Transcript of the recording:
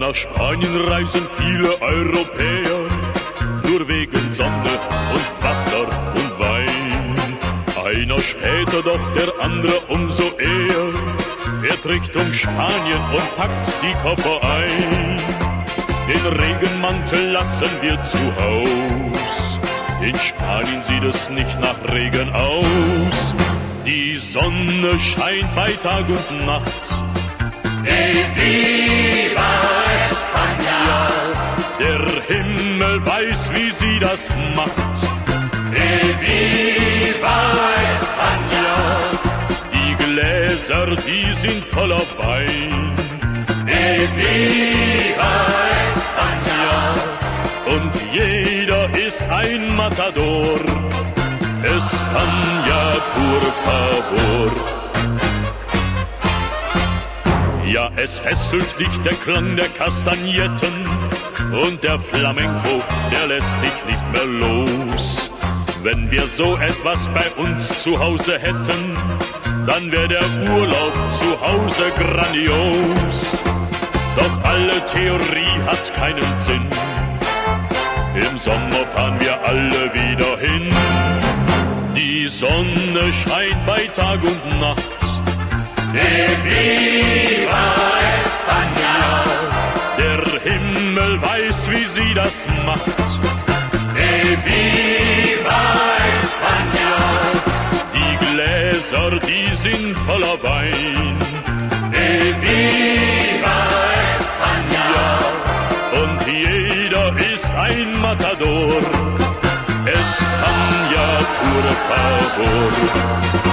nach Spanien reisen viele Europäer, nur wegen Sonne und Wasser und Wein. Einer später, doch der andere umso eher, fährt Richtung Spanien und packt die Koffer ein. Den Regenmantel lassen wir zu Haus, in Spanien sieht es nicht nach Regen aus. Die Sonne scheint bei Tag und Nacht. Viva España! Der Himmel weiß, wie sie das macht. Viva España! Die Gläser, die sind voller Wein. Viva España! Und jeder ist ein Matador. España, por favor. Ja, es fesselt dich der Klang der Kastagnetten und der Flamenco, der lässt dich nicht mehr los. Wenn wir so etwas bei uns zu Hause hätten, dann wär der Urlaub zu Hause grandios. Doch alle Theorie hat keinen Sinn. Im Sommer fahren wir alle wieder hin. Die Sonne scheint bei Tag und Nacht. Viva España! Der Himmel weiß, wie sie das macht. Viva España! Die Gläser, die sind voller Wein. Viva España! Und jeder ist ein Matador. España, por favor.